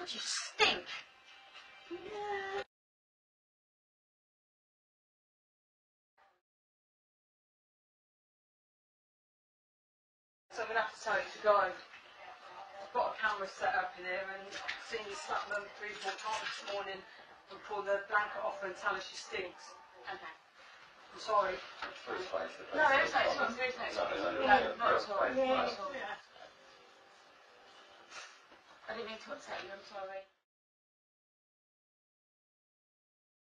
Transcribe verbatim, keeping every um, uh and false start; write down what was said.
God, you stink. Yeah. So I'm going to have to tell you to go. I've got a camera set up in here and I've seen you slap mum three, four times this morning and pull the blanket off her and tell her she stinks. Okay. I'm sorry. It's fine. No, it's not. It's not. It's not. No, not at all. Not at all. I didn't mean to upset you. I'm sorry.